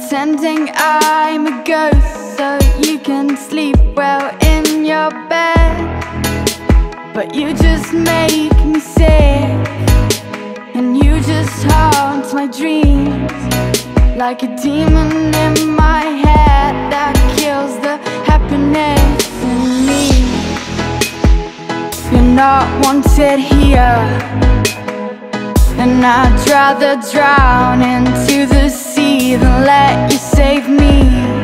pretending I'm a ghost so you can sleep well in your bed. But you just make me sick, and you just haunt my dreams like a demon in my head that kills the happiness in me. You're not wanted here, and I'd rather drown into the sea than let you save me.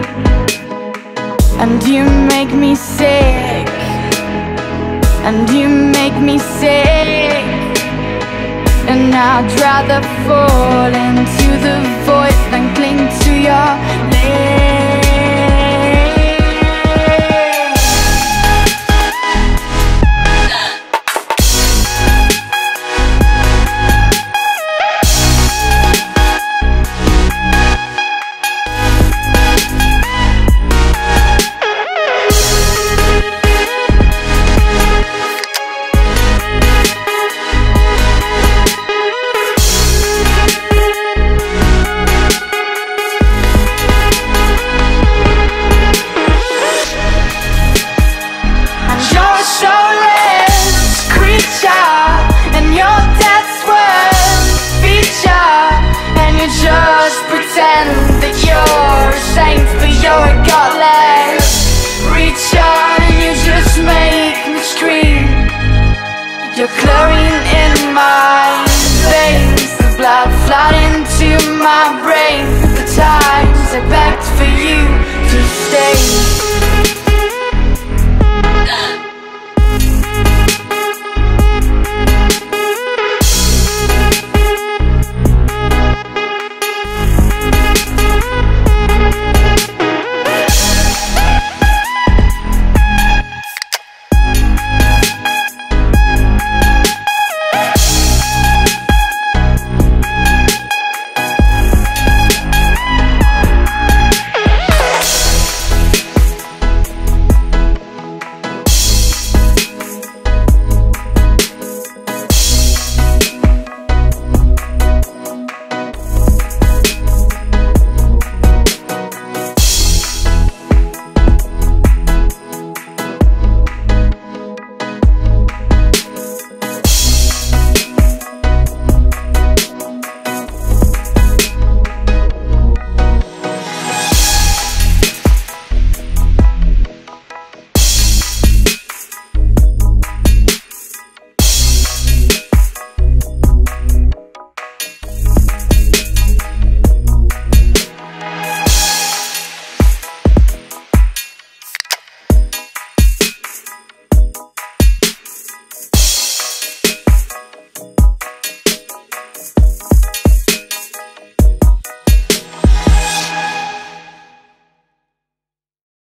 And you make me sick, and you make me sick, and I'd rather fall into the void than cling to your lips.